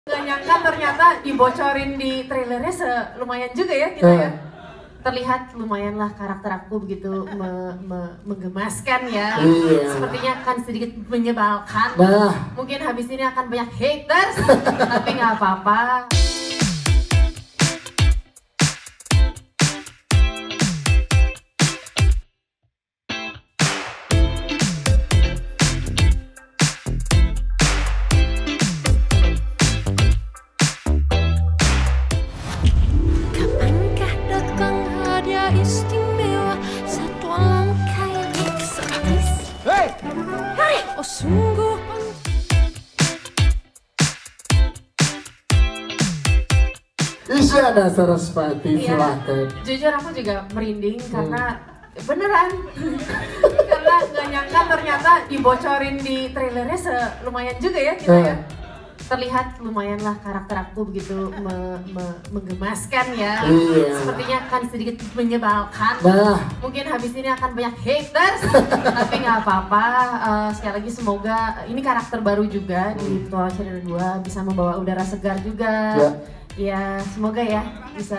Gak nyangka ternyata dibocorin di trailernya lumayan juga ya kita ya. Terlihat lumayan lah karakter aku begitu menggemaskan ya. Iya. Sepertinya akan sedikit menyebalkan. Mungkin habis ini akan banyak haters, tapi nggak apa-apa. Istimewa satu langkah yang eksotis. Hei, oh sungguh. Isyana Sarasvati, silahkan. Jujur aku juga merinding karena beneran karena nggak nyangka ternyata dibocorin di trailernya lumayan juga ya kita ya. Terlihat lumayan lah karakter aku begitu menggemaskan ya. Iya. Sepertinya akan sedikit menyebalkan. Mungkin habis ini akan banyak haters, tapi nggak apa-apa. Sekali lagi semoga ini karakter baru juga di Petualangan Sherina 2 bisa membawa udara segar juga. Ya semoga ya bisa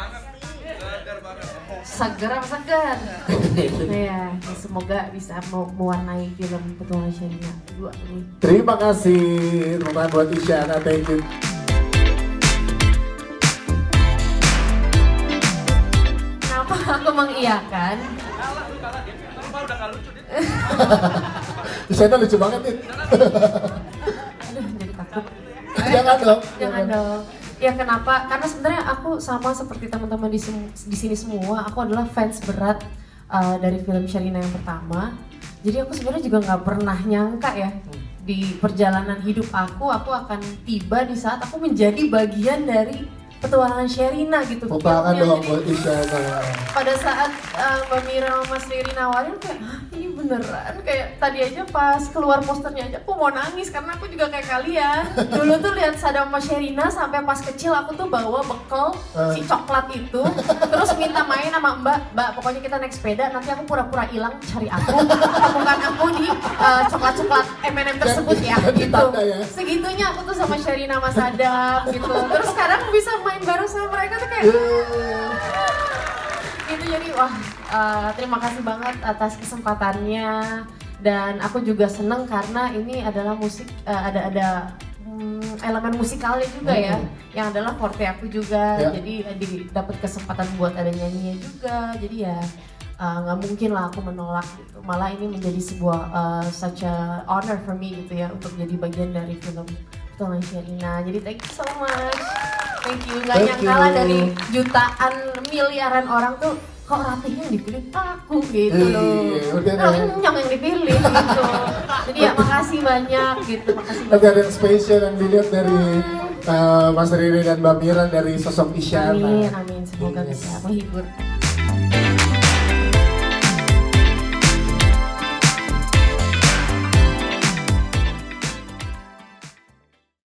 segar apa segar. Ya semoga bisa mewarnai film Petualangan Sherina 2 ini. Terima kasih teman buat Isyana, thank you. Kenapa aku mengiyakan? Isyana lucu banget nih. Aduh jadi takut. Jangan dong. Jangan dong. Ya kenapa? Karena sebenarnya aku sama seperti teman-teman di sini semua, aku adalah fans berat dari film Sherina yang pertama. Jadi aku sebenarnya juga nggak pernah nyangka ya di perjalanan hidup aku akan tiba di saat aku menjadi bagian dari Petualangan Sherina gitu. Tangan dong buat Isyana. Pada saat Mbak Mira sama Mas Riri nawarin kayak, ini beneran? Kayak tadi aja pas keluar posternya aja aku mau nangis karena aku juga kayak kalian. Dulu tuh lihat Sadam sama Sherina sampai pas kecil aku tuh bawa bekal si coklat itu. Terus minta main sama Mbak pokoknya kita naik sepeda nanti aku pura-pura hilang cari aku. Temukan aku di coklat-coklat M&M tersebut ya gitu. Segitunya aku tuh sama Sherina sama Sadam gitu. Terus sekarang bisa main bareng sama mereka tuh kayak gitu. Jadi wah terima kasih banget atas kesempatannya dan aku juga seneng karena ini adalah musik ada elemen musikalnya juga ya yang adalah forte aku juga. Jadi dapat kesempatan buat ada nyanyinya juga, jadi ya nggak mungkin lah aku menolak gitu. Malah ini menjadi sebuah such a honor for me gitu ya untuk jadi bagian dari film Petualangan Sherina. Jadi thank you so much. Thank you, gak nyangka lah dari jutaan miliaran orang tuh kok Ratih yang dipilih aku gitu loh. Yang dipilih gitu. Jadi ya makasih banyak gitu, makasih banyak. Ada yang spesial yang dilihat dari Mas Riri dan Mbak Mira dari sosok Isyana. Amin, semoga bisa menghibur.